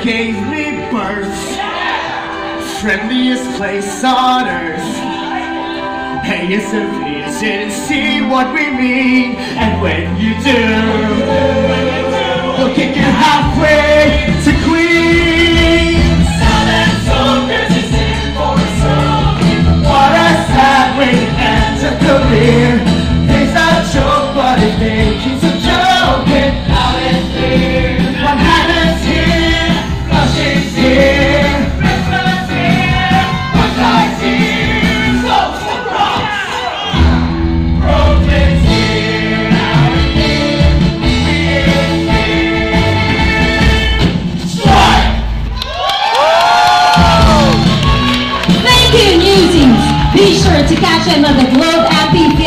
gave me birth, friendliest place on earth. Hey, it's a vision, see what we mean. And when you do, we'll kick it halfway to Queens. Southern soldiers is in for a song. What a sad way to end a career. Things are joke, but it keeps a joking loud and clear. One hand is here, Flushing's here, Richmond's here, one guy's here, Close the Bronx, Brooklyn's here, now and here, we is here. Strike! Thank you, Newsies! Be sure to catch them on the Globe